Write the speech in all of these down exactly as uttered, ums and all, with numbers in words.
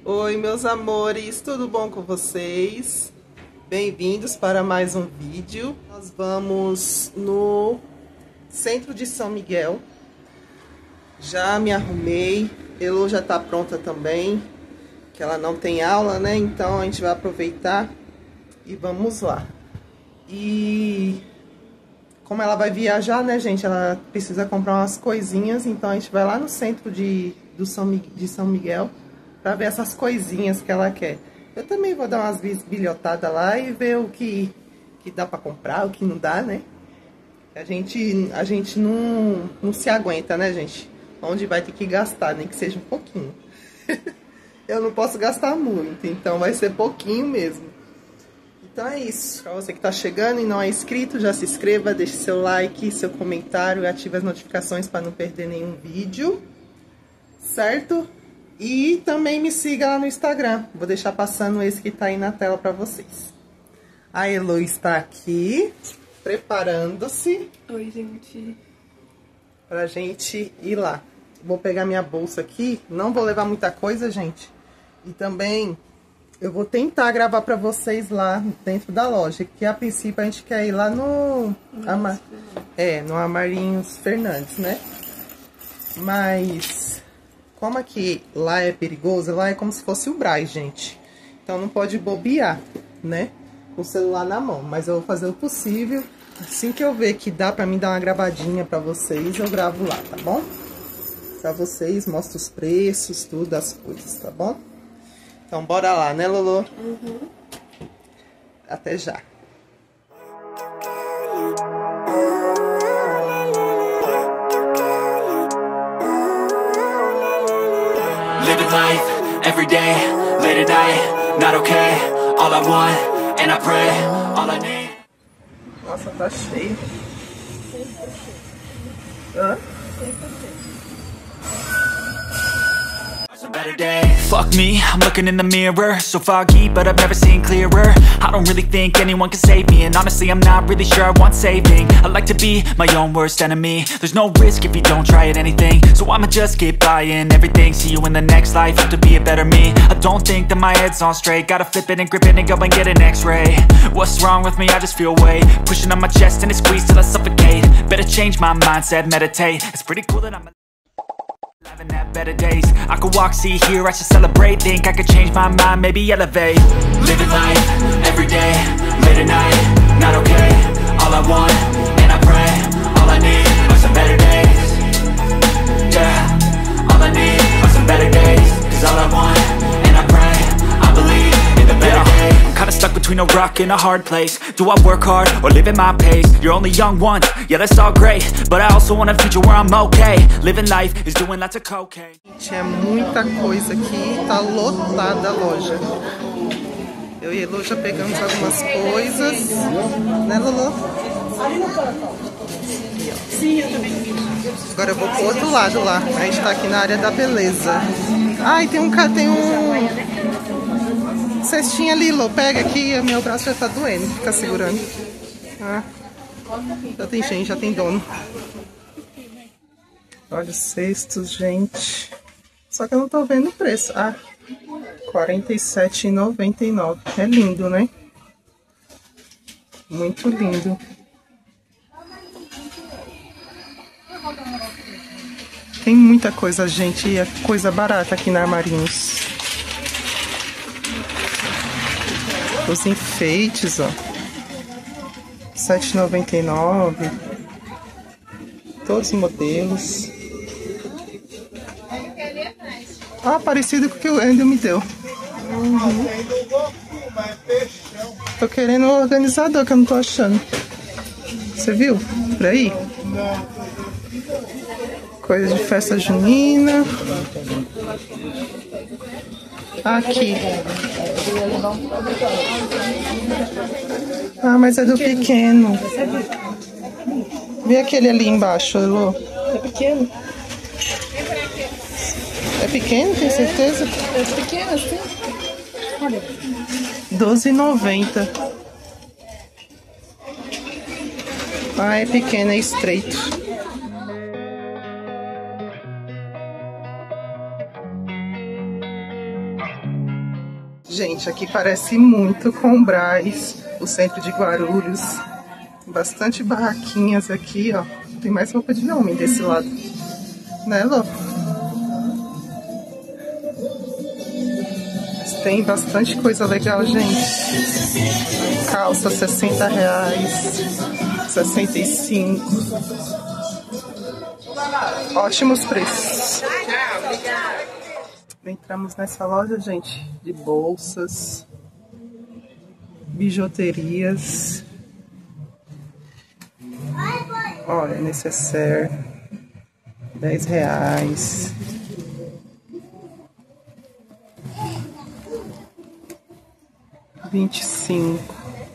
Oi, meus amores, tudo bom com vocês? Bem-vindos para mais um vídeo. Nós vamos no centro de São Miguel. Já me arrumei, Elo já tá pronta também, que ela não tem aula, né? Então a gente vai aproveitar e vamos lá. E como ela vai viajar, né, gente? Ela precisa comprar umas coisinhas, então a gente vai lá no centro de, do São, de São Miguel para ver essas coisinhas que ela quer. Eu também vou dar umas bisbilhotadas lá e ver o que, que dá para comprar, o que não dá, né? A gente, a gente não, não se aguenta, né, gente? Onde vai ter que gastar, nem que seja um pouquinho. Eu não posso gastar muito, então vai ser pouquinho mesmo. Então é isso. Para você que tá chegando e não é inscrito, já se inscreva, deixe seu like, seu comentário e ative as notificações para não perder nenhum vídeo, certo? E também me siga lá no Instagram. Vou deixar passando esse que tá aí na tela para vocês. A Elo está aqui, preparando-se. Oi, gente. Pra gente ir lá. Vou pegar minha bolsa aqui. Não vou levar muita coisa, gente. E também eu vou tentar gravar pra vocês lá dentro da loja. Que a princípio a gente quer ir lá no... Amar... É, no Amarinhos Fernandes, né? Mas... como aqui lá é perigoso, lá é como se fosse o Brás, gente. Então não pode bobear, né? Com o celular na mão. Mas eu vou fazer o possível. Assim que eu ver que dá pra mim dar uma gravadinha pra vocês, eu gravo lá, tá bom? Pra vocês, mostro os preços, tudo, as coisas, tá bom? Então bora lá, né, Lolo? Uhum. Até já. Living life, every day, late at night, not okay. All I want, and I pray, all I need. Nossa, tá cheio. Hã? Some better days. Fuck me, I'm looking in the mirror. So foggy, but I've never seen clearer. I don't really think anyone can save me. And honestly, I'm not really sure I want saving. I like to be my own worst enemy. There's no risk if you don't try at anything. So I'ma just keep buying everything. See you in the next life, have to be a better me. I don't think that my head's on straight. Gotta flip it and grip it and go and get an x-ray. What's wrong with me? I just feel weight pushing on my chest and it squeezes till I suffocate. Better change my mindset, meditate. It's pretty cool that I'm having that better days. I could walk, see, hear, I should celebrate. Think I could change my mind, maybe elevate. Living life, every day, late at night, not okay. All I want, and I pray, all I need are some better days. Yeah, all I need are some better days. Cause all I want, and I pray, I believe in the better days. I'm kinda stuck between a rock and a hard place. Do I work hard, or live at my pace? You're only young once, yeah that's all great. But I also want a future where I'm okay. Living life is doing lots of cocaine. Tinha muita coisa aqui, tá lotada a loja. Eu e a Elo já pegamos algumas coisas, né, Lolo? Sim, eu também. Agora eu vou pro outro lado lá. A gente tá aqui na área da beleza. Ai, tem um tem um cestinha ali, Lô. Pega aqui, meu braço já tá doendo, fica segurando. Ah, já tem gente, já tem dono. Olha os cestos, gente. Só que eu não tô vendo o preço. Ah, quarenta e sete reais e noventa e nove centavos. É lindo, né? Muito lindo. Tem muita coisa, gente. E é coisa barata aqui na Amarinhos. Os enfeites, ó. sete reais e noventa e nove centavos. Todos os modelos. Ah, parecido com o que o Andrew me deu. Uhum. Tô querendo um organizador que eu não tô achando. Você viu? Por aí? Coisa de festa junina. Aqui. Ah, mas é do pequeno. Vê aquele ali embaixo, Elô. É pequeno? É pequeno, tem certeza? É pequeno, sim. Olha. doze reais e noventa centavos. Ah, é pequeno, é estreito. Gente, aqui parece muito com o Brás, o centro de Guarulhos. Bastante barraquinhas aqui, ó. Tem mais roupa de homem desse lado. Né, Lô? Mas tem bastante coisa legal, gente. Calça, sessenta reais. sessenta e cinco. Ótimos preços. Entramos nessa loja, gente, de bolsas, bijuterias. Olha, necessaire, dez reais. Vinte e cinco.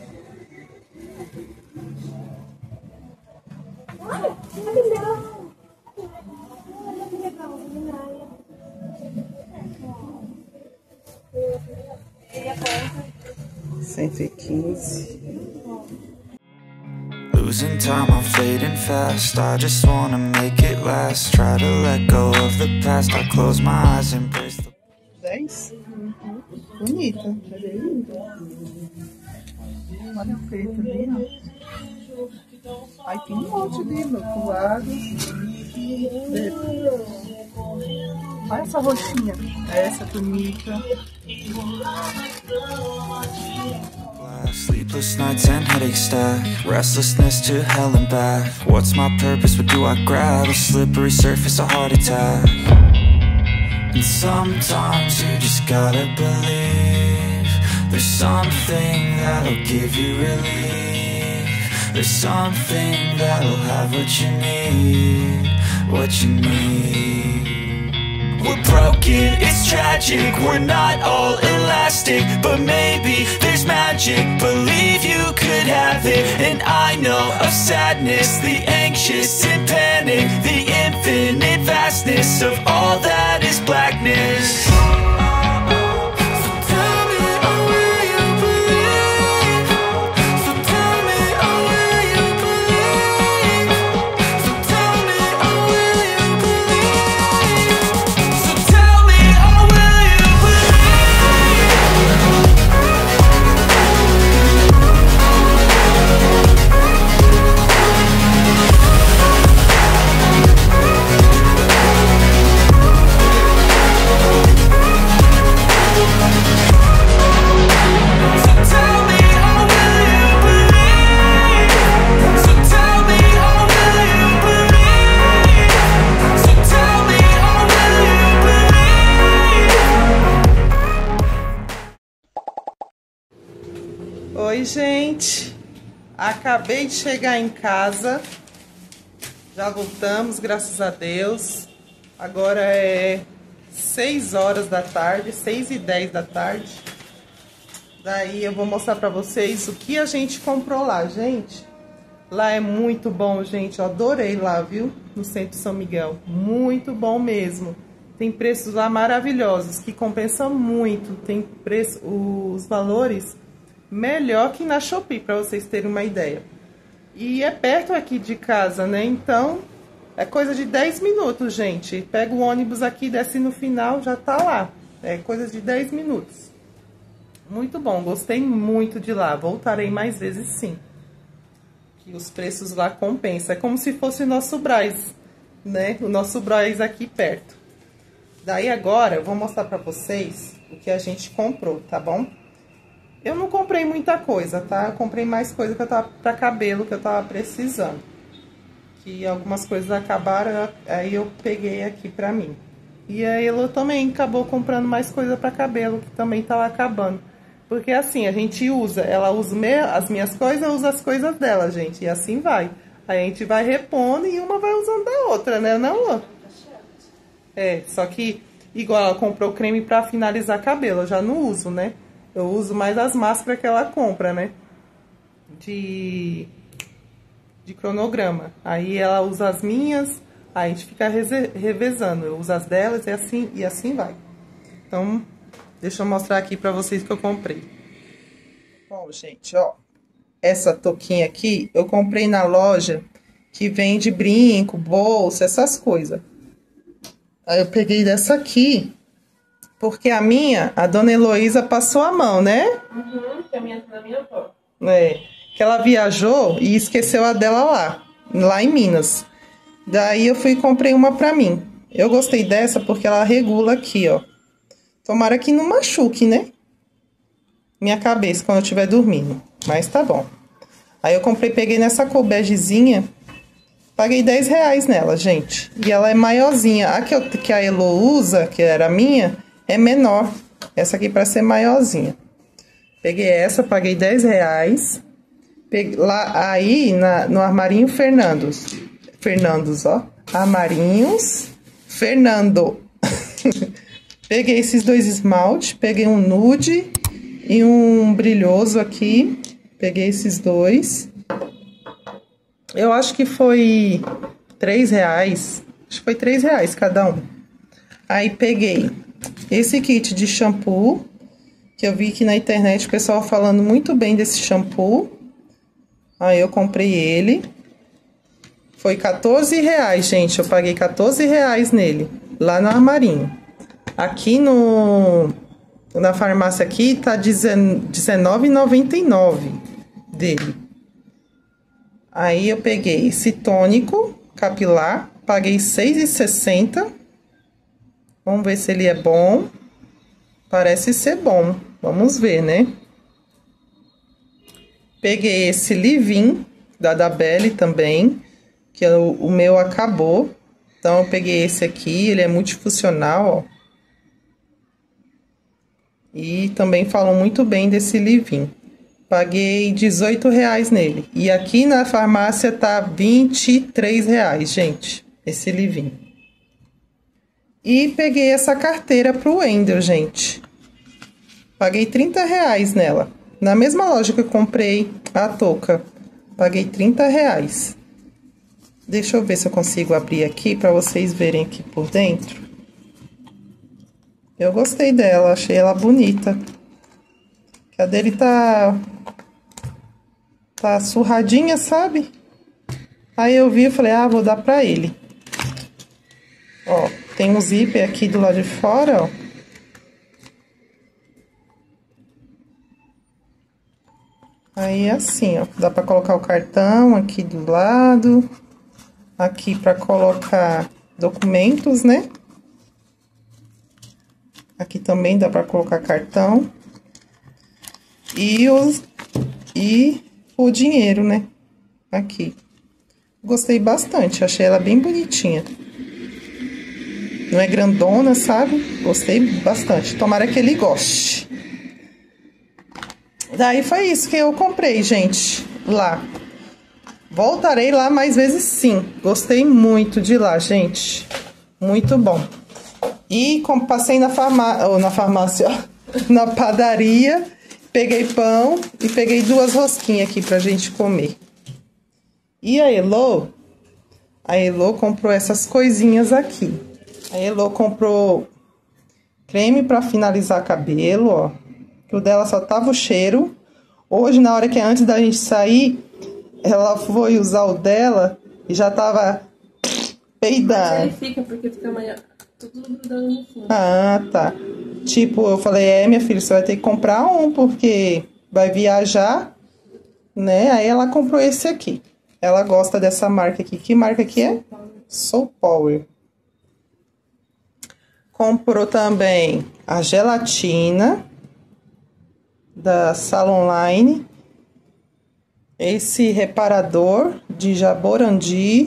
Cento e quinze. Losing time, I'm fading fast. I just wanna make it last. Try to let go of the past. I close my eyes, embrace the... dez? Uhum. Bonita. Olha o preto ali, ó. Aí tem um monte ali no outro lado. Olha essa roxinha. Essa túnica. Sleepless nights and headache stack. Restlessness to hell and back. What's my purpose? What do I grab? A slippery surface, a heart attack. And sometimes you just gotta believe there's something that'll give you relief. There's something that'll have what you need. What you need. We're broken, it's tragic. We're not all elastic, but maybe there's magic. Believe you could have it. And I know of sadness, the anxious and panic, the infinite vastness of all that is blackness. Oi, gente, acabei de chegar em casa, já voltamos, graças a Deus. Agora é seis horas da tarde, seis e dez da tarde. Daí eu vou mostrar pra vocês o que a gente comprou lá, gente. Lá é muito bom, gente, eu adorei lá, viu? No centro de São Miguel, muito bom mesmo. Tem preços lá maravilhosos, que compensam muito, tem preço, os valores... melhor que na Shopee, para vocês terem uma ideia. E é perto aqui de casa, né? Então, é coisa de dez minutos, gente. Pega o ônibus aqui, desce no final, já tá lá. É coisa de dez minutos. Muito bom, gostei muito de lá. Voltarei mais vezes, sim. Que os preços lá compensam. É como se fosse o nosso Brás, né? O nosso Brás aqui perto. Daí agora, eu vou mostrar pra vocês o que a gente comprou, tá bom? Eu não comprei muita coisa, tá? Eu comprei mais coisa que eu tava pra cabelo, que eu tava precisando. Que algumas coisas acabaram, aí eu peguei aqui pra mim. E aí ela também acabou comprando mais coisa pra cabelo, que também tava acabando. Porque assim, a gente usa, ela usa as minhas coisas, eu uso as coisas dela, gente. E assim vai. Aí a gente vai repondo e uma vai usando a outra, né? Não? É, só que igual ela comprou creme pra finalizar cabelo, eu já não uso, né? Eu uso mais as máscaras que ela compra, né? De, de cronograma. Aí ela usa as minhas, aí a gente fica revezando. Eu uso as delas e assim, e assim vai. Então, deixa eu mostrar aqui pra vocês que eu comprei. Bom, gente, ó. Essa touquinha aqui, eu comprei na loja que vende brinco, bolsa, essas coisas. Aí eu peguei dessa aqui. Porque a minha, a dona Heloísa passou a mão, né? Uhum, que a minha tá na minha avó. É, que ela viajou e esqueceu a dela lá, lá em Minas. Daí eu fui e comprei uma pra mim. Eu gostei dessa porque ela regula aqui, ó. Tomara que não machuque, né? Minha cabeça quando eu estiver dormindo. Mas tá bom. Aí eu comprei, peguei nessa cor begezinha. Paguei dez reais nela, gente. E ela é maiorzinha. A que, eu, que a Elo usa, que era a minha, é menor. Essa aqui para ser maiorzinha. Peguei essa, paguei dez reais. Peguei, lá, aí, na, no armarinho Fernandos. Fernandos, ó. Armarinhos Fernando. Peguei esses dois esmaltes. Peguei um nude e um brilhoso aqui. Peguei esses dois. Eu acho que foi três reais. Acho que foi três reais cada um. Aí peguei esse kit de shampoo, que eu vi que na internet o pessoal falando muito bem desse shampoo. Aí eu comprei ele. Foi quatorze reais, gente. Eu paguei quatorze reais nele, lá no armarinho. Aqui no... na farmácia aqui tá dezenove reais e noventa e nove centavos dele. Aí eu peguei esse tônico capilar, paguei seis reais e sessenta centavos. Vamos ver se ele é bom. Parece ser bom. Vamos ver, né? Peguei esse Livin da Dabelle também, que o, o meu acabou. Então eu peguei esse aqui, ele é multifuncional, ó. E também falam muito bem desse Livin. Paguei dezoito reais nele. E aqui na farmácia tá vinte e três reais, gente. Esse Livin. E peguei essa carteira pro Wendel, gente. Paguei trinta reais nela. Na mesma loja que eu comprei a touca. Paguei trinta reais. Deixa eu ver se eu consigo abrir aqui pra vocês verem aqui por dentro. Eu gostei dela, achei ela bonita. A dele tá... tá surradinha, sabe? Aí eu vi e falei, ah, vou dar pra ele. Ó, tem um zíper aqui do lado de fora, ó. Aí, assim, ó, dá pra colocar o cartão aqui do lado. Aqui pra colocar documentos, né? Aqui também dá pra colocar cartão. E, os, e o dinheiro, né? Aqui. Gostei bastante, achei ela bem bonitinha. Não é grandona, sabe? Gostei bastante. Tomara que ele goste. Daí foi isso que eu comprei, gente, lá. Voltarei lá mais vezes sim. Gostei muito de lá, gente. Muito bom. E como passei na, farmá... ou na farmácia, ó, na padaria, peguei pão e peguei duas rosquinhas aqui pra gente comer. E a Elo, a Elo comprou essas coisinhas aqui. A Elo comprou creme pra finalizar cabelo, ó. Que o dela só tava o cheiro. Hoje, na hora que é antes da gente sair, ela foi usar o dela e já tava peidando. Ele fica, porque fica amanhã tudo grudando no fundo. Ah, tá. Tipo, eu falei, é, minha filha, você vai ter que comprar um, porque vai viajar, né? Aí ela comprou esse aqui. Ela gosta dessa marca aqui. Que marca que é? Soul Power. Comprou também a gelatina da Salon Line. Esse reparador de Jaborandi.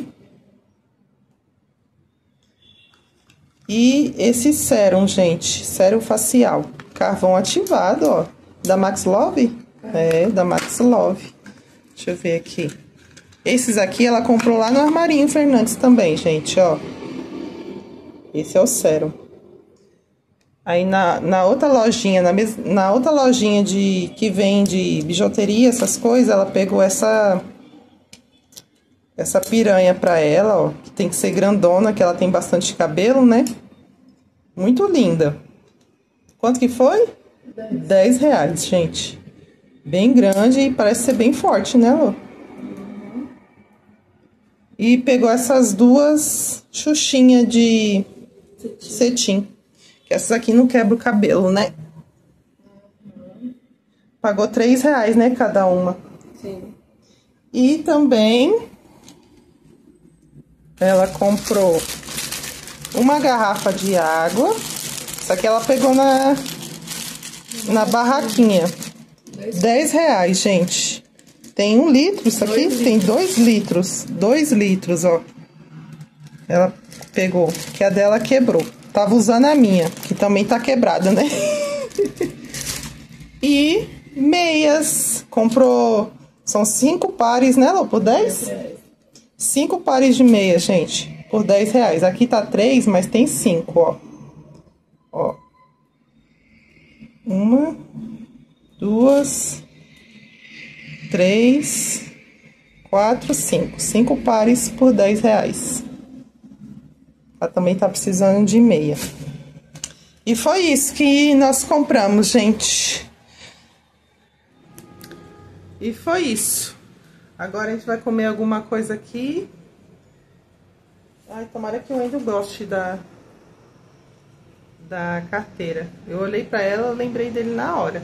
E esse sérum, gente. Sérum facial. Carvão ativado, ó. Da Max Love? É, da Max Love. Deixa eu ver aqui. Esses aqui ela comprou lá no Armarinho Fernandes também, gente, ó. Esse é o sérum. Aí na, na outra lojinha, na, mes, na outra lojinha de, que vende bijuteria, essas coisas, ela pegou essa, essa piranha pra ela, ó. Que tem que ser grandona, que ela tem bastante cabelo, né? Muito linda. Quanto que foi? dez reais, gente. Bem grande e parece ser bem forte, né, Lô? Uhum. E pegou essas duas xuxinhas de cetim. cetim. Que essas aqui não quebram o cabelo, né? Uhum. Pagou três reais, né, cada uma. Sim. E também ela comprou uma garrafa de água. Isso aqui ela pegou na, na barraquinha. dez reais, gente. Tem um litro isso aqui? Tem dois litros. Dois litros, ó. Ela pegou, que a dela quebrou. Tava usando a minha, que também tá quebrada, né? E meias. Comprou... São cinco pares, né, Lô? Por dez? Cinco pares de meia, gente. Por dez reais. Aqui tá três, mas tem cinco, ó. Ó. Uma. Duas. Três. Quatro, cinco. Cinco pares por dez reais. Ela também tá precisando de meia. E foi isso que nós compramos, gente. E foi isso. Agora a gente vai comer alguma coisa aqui. Ai, tomara que o Wendel goste da, da carteira. Eu olhei pra ela, eu lembrei dele na hora.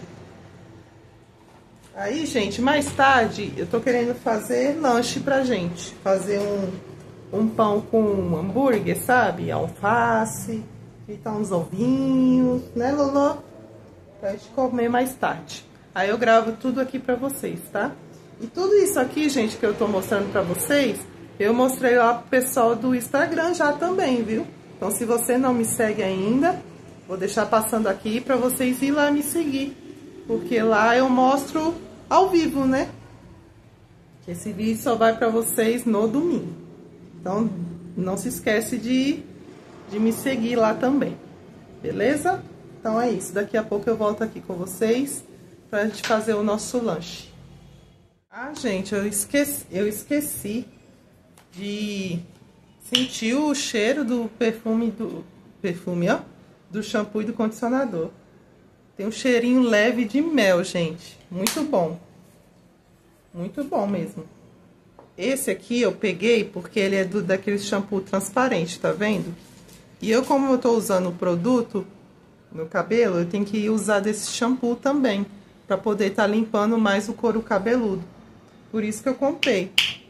Aí, gente, mais tarde eu tô querendo fazer lanche pra gente. Fazer um, um pão com hambúrguer, sabe? Alface, fritar uns ovinhos, né, Lolo? Pra gente comer mais tarde. Aí eu gravo tudo aqui pra vocês, tá? E tudo isso aqui, gente, que eu tô mostrando pra vocês, eu mostrei lá pro pessoal do Instagram já também, viu? Então, se você não me segue ainda, vou deixar passando aqui pra vocês ir lá me seguir. Porque lá eu mostro ao vivo, né? Esse vídeo só vai pra vocês no domingo. Então, não se esquece de, de me seguir lá também. Beleza? Então é isso. Daqui a pouco eu volto aqui com vocês pra gente fazer o nosso lanche. Ah, gente, eu esqueci, eu esqueci de sentir o cheiro do perfume do perfume, ó, do shampoo e do condicionador. Tem um cheirinho leve de mel, gente. Muito bom. Muito bom mesmo. Esse aqui eu peguei porque ele é do, daquele shampoo transparente, tá vendo? E eu, como eu tô usando o produto no cabelo, eu tenho que usar desse shampoo também, pra poder estar limpando mais o couro cabeludo. Por isso que eu comprei.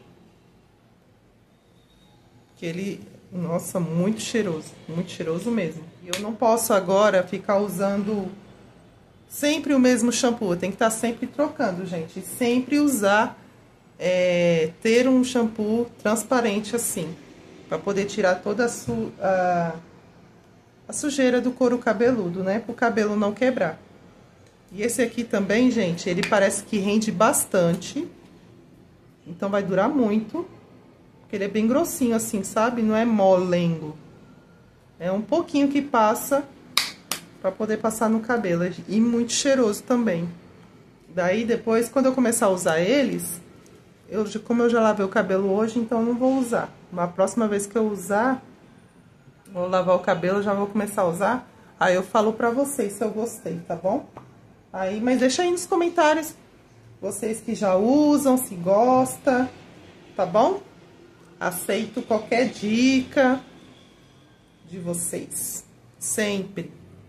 Que ele, nossa, muito cheiroso. Muito cheiroso mesmo. E eu não posso agora ficar usando sempre o mesmo shampoo. Eu tenho que estar sempre trocando, gente. E sempre usar, é, ter um shampoo transparente assim. Pra poder tirar toda a, su, a, a sujeira do couro cabeludo, né? Pro cabelo não quebrar. E esse aqui também, gente, ele parece que rende bastante. Então vai durar muito. Porque ele é bem grossinho assim, sabe? Não é molengo. É um pouquinho que passa pra poder passar no cabelo. E muito cheiroso também. Daí depois, quando eu começar a usar eles, eu, como eu já lavei o cabelo hoje, então eu não vou usar. Na próxima vez que eu usar, vou lavar o cabelo, já vou começar a usar. Aí eu falo pra vocês se eu gostei, tá bom? Aí, mas deixa aí nos comentários, vocês que já usam, se gosta, tá bom? Aceito qualquer dica de vocês, sempre.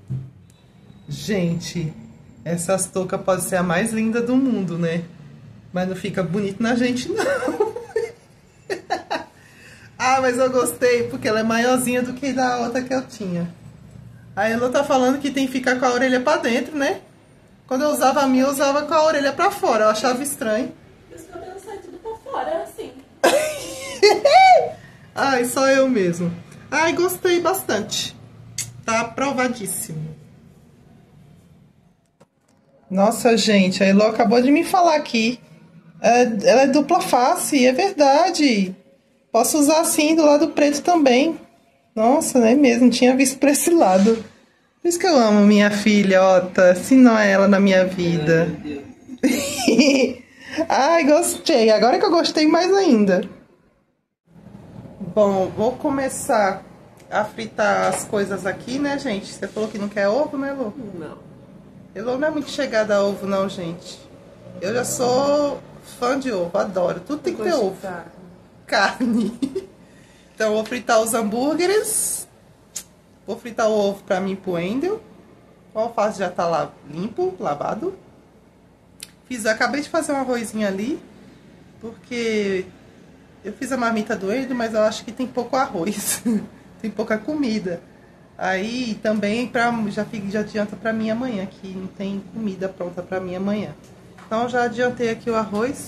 Gente, essas toucas podem ser a mais linda do mundo, né? Mas não fica bonito na gente, não. Ah, mas eu gostei, porque ela é maiorzinha do que da outra que eu tinha. A Elo tá falando que tem que ficar com a orelha pra dentro, né? Quando eu usava a minha, eu usava com a orelha pra fora. Eu achava estranho. Os cabelos saem tudo pra fora, assim. Ai, só eu mesmo. Ai, gostei bastante. Tá aprovadíssimo. Nossa, gente, a Elo acabou de me falar aqui. É, ela é dupla face, é verdade. Posso usar assim do lado preto também. Nossa, não é mesmo? Não tinha visto pra esse lado. Por isso que eu amo minha filhota, se não é ela na minha vida. Ai, gostei. Agora que eu gostei mais ainda. Bom, vou começar a fritar as coisas aqui, né, gente? Você falou que não quer ovo, né, Elô? Não. Elô não é muito chegada a ovo, não, gente. Eu já sou fã de ovo, adoro. Tudo tem que ter ovo. Carne. Então, eu vou fritar os hambúrgueres. Vou fritar o ovo pra mim e pro Wendel. O alface já tá lá limpo, lavado. Fiz, acabei de fazer um arrozinho ali, porque eu fiz a marmita do Wendel, mas eu acho que tem pouco arroz. Tem pouca comida. Aí também pra, já, já adianta pra mim amanhã, que não tem comida pronta pra mim amanhã. Então já adiantei aqui o arroz.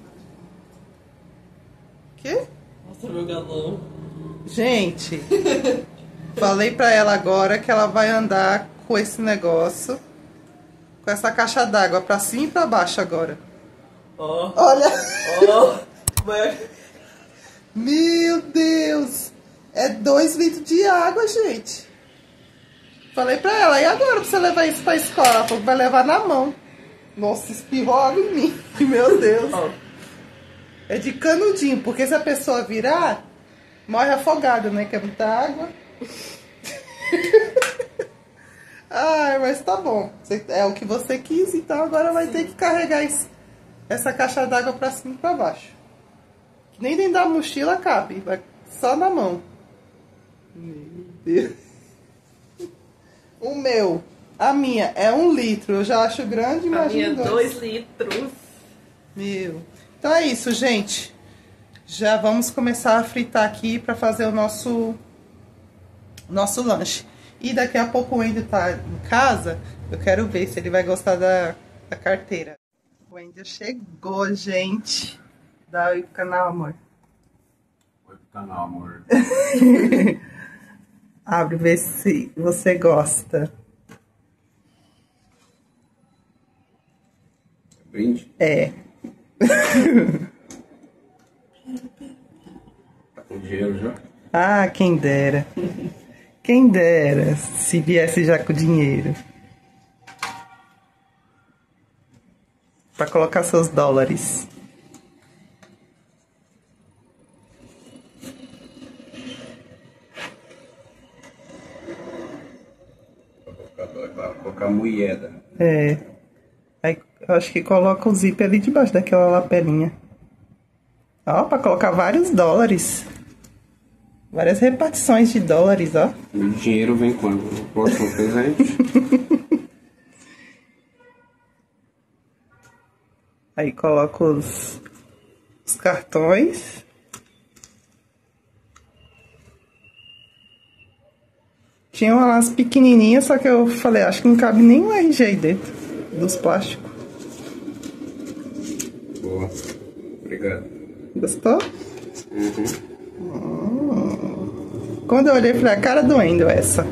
O quê? Nossa, meu galão. Gente, falei pra ela agora que ela vai andar com esse negócio, com essa caixa d'água pra cima e pra baixo agora. Ó. Oh. Olha! Ó. Oh. Meu Deus! É dois litros de água, gente. Falei pra ela, e agora pra você levar isso pra escola? Ela falou que vai levar na mão. Nossa, espirrou água em mim. Meu Deus. Oh. É de canudinho, porque se a pessoa virar, morre afogada, né? Que é muita água. Ai, mas tá bom. É o que você quis, então agora vai Sim. ter que carregar esse, essa caixa d'água pra cima e pra baixo. Que nem dentro da mochila cabe, vai só na mão. Meu Deus. O meu, a minha é um litro, eu já acho grande, imagina. A minha dois litros. Meu. Então é isso, gente. Já vamos começar a fritar aqui pra fazer o nosso, nosso lanche. E daqui a pouco o Wendel tá em casa, eu quero ver se ele vai gostar da, da carteira. O Wendel chegou, gente. Dá oi pro canal, amor. Oi pro canal, amor. Abre, vê se você gosta. Brinde? É. Tá com dinheiro já? Ah, quem dera. Quem dera se viesse já com dinheiro. Pra colocar seus dólares. Vai colocar moeda. É. Aí eu acho que coloca o zíper ali debaixo daquela lapelinha. Ó, pra colocar vários dólares. Várias repartições de dólares, ó. O dinheiro vem quando? No próximo presente? Aí coloca os, os cartões. Tinha umas pequenininhas, só que eu falei, acho que não cabe nem um R G aí dentro dos plásticos. Boa. Obrigado. Gostou? Uhum. Hum. Quando eu olhei, falei, a cara do Wendel essa.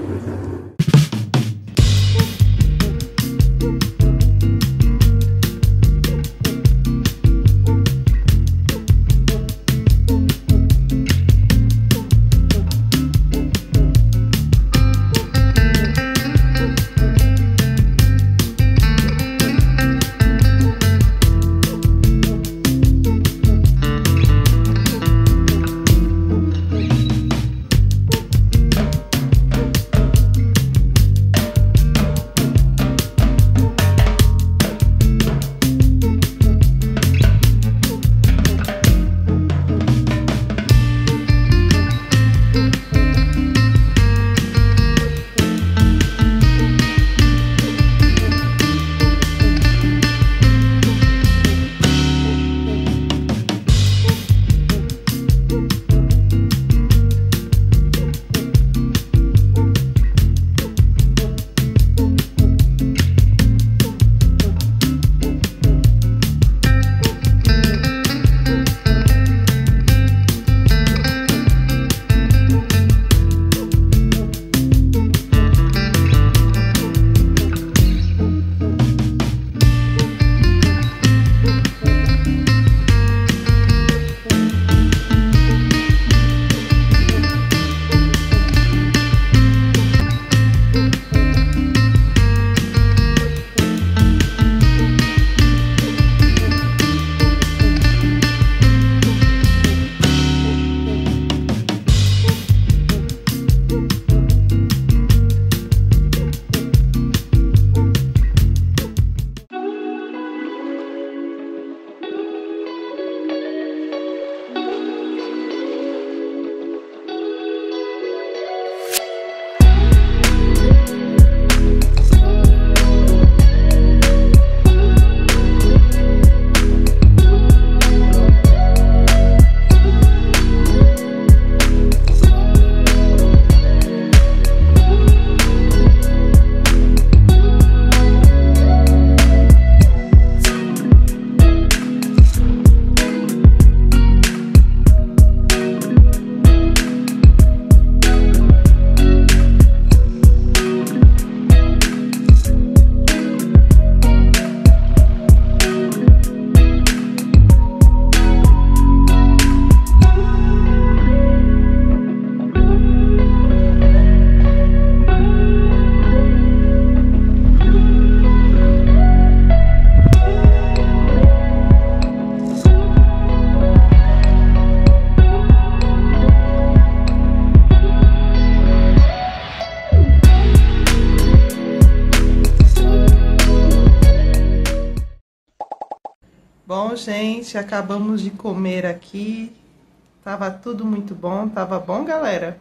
Bom, gente, acabamos de comer aqui. Tava tudo muito bom. Tava bom, galera?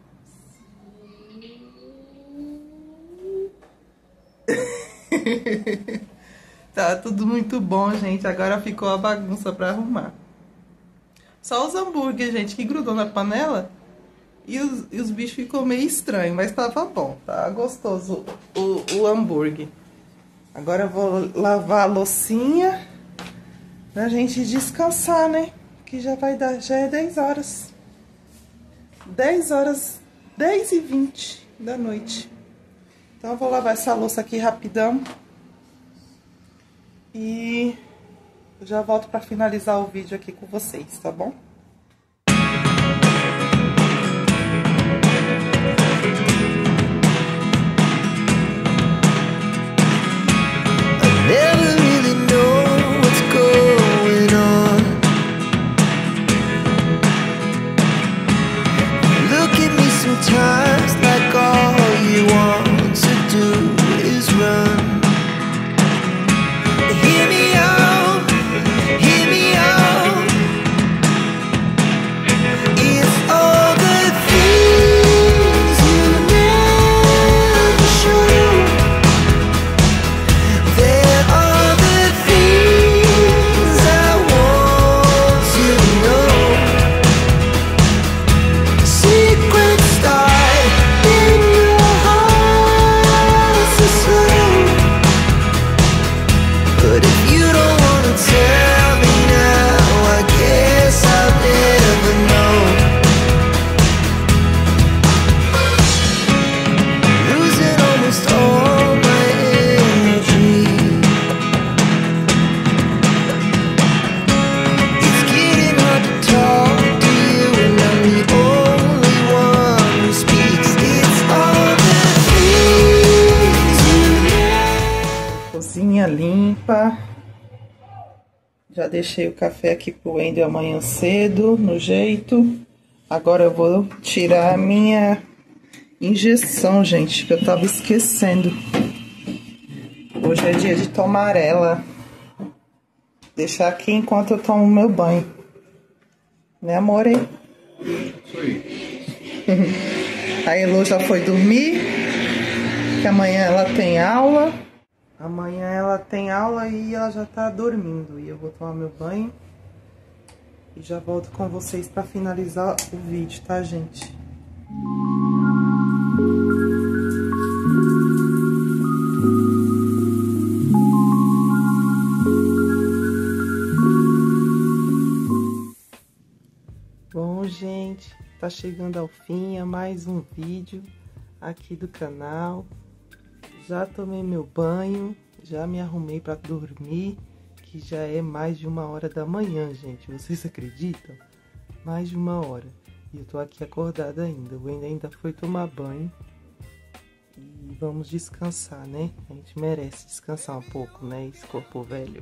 Tá tudo muito bom, gente. Agora ficou a bagunça pra arrumar. Só os hambúrguer, gente, que grudou na panela. E os, e os bichos ficou meio estranho, mas tava bom. Tá gostoso o, o hambúrguer. Agora eu vou lavar a loucinha pra gente descansar, né? Que já vai dar, já é dez horas. dez horas, dez e vinte da noite. Então eu vou lavar essa louça aqui rapidão. E eu já volto pra finalizar o vídeo aqui com vocês, tá bom? Never really know what's going on. Look at me sometimes like all you want to do is run. Hear me out, hear me out. It's all the things you never show. There are the things I want to know. Secrets start in your heart so slow. But if you don't wanna tell me now, I guess I'll never know. Losing almost all my energy. It's getting hard to talk to you, and I'm the only one who speaks. It's all the things you know. Cozinha limpa. Já deixei o café aqui pro Wendel amanhã cedo, no jeito. Agora eu vou tirar a minha injeção, gente, que eu tava esquecendo. Hoje é dia de tomar ela. Deixar aqui enquanto eu tomo meu banho. Né, amor? Hein? Isso aí. A Elo já foi dormir, que amanhã ela tem aula. Amanhã ela tem aula e ela já tá dormindo. E eu vou tomar meu banho. E já volto com vocês pra finalizar o vídeo, tá, gente? Bom, gente, tá chegando ao fim a mais um vídeo aqui do canal. Já tomei meu banho, já me arrumei pra dormir, que já é mais de uma hora da manhã, gente. Vocês acreditam? Mais de uma hora. E eu tô aqui acordada ainda. O Wendel ainda foi tomar banho. E vamos descansar, né? A gente merece descansar um pouco, né? Esse corpo velho.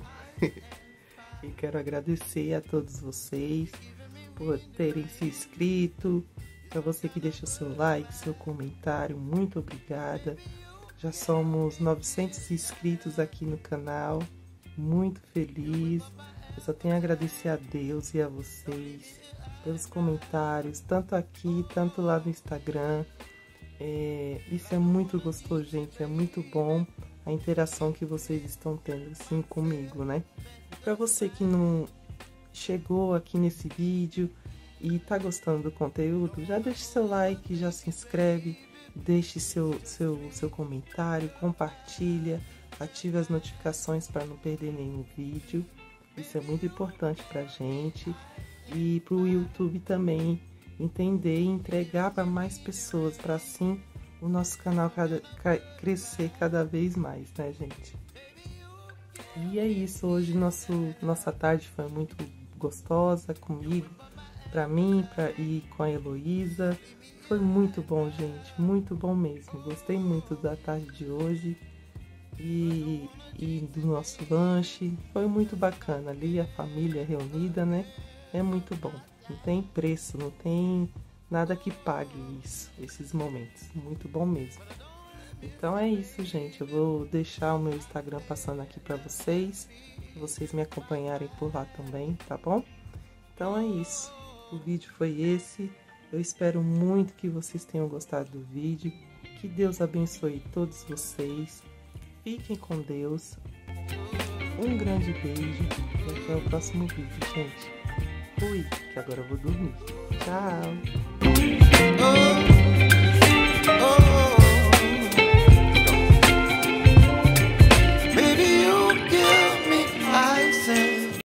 E quero agradecer a todos vocês por terem se inscrito. Pra você que deixa o seu like, seu comentário, muito obrigada. Já somos novecentos inscritos aqui no canal, muito feliz. Eu só tenho a agradecer a Deus e a vocês pelos comentários, tanto aqui, tanto lá no Instagram. É, isso é muito gostoso, gente, é muito bom a interação que vocês estão tendo assim comigo, né? Para você que não chegou aqui nesse vídeo e tá gostando do conteúdo, já deixe seu like, já se inscreve. Deixe seu, seu, seu comentário, compartilha, ative as notificações para não perder nenhum vídeo. Isso é muito importante para a gente e para o YouTube também entender e entregar para mais pessoas, para assim o nosso canal cada, ca, crescer cada vez mais, né, gente? E é isso, hoje nosso, nossa tarde foi muito gostosa comigo, para mim pra, e com a Heloísa. Foi muito bom, gente, muito bom mesmo. Gostei muito da tarde de hoje e, e do nosso lanche. Foi muito bacana ali, a família reunida, né? É muito bom. Não tem preço, não tem nada que pague isso, esses momentos. Muito bom mesmo. Então é isso, gente. Eu vou deixar o meu Instagram passando aqui pra vocês, pra vocês me acompanharem por lá também, tá bom? Então é isso. O vídeo foi esse. Eu espero muito que vocês tenham gostado do vídeo. Que Deus abençoe todos vocês. Fiquem com Deus. Um grande beijo e até o próximo vídeo, gente. Fui, que agora eu vou dormir. Tchau!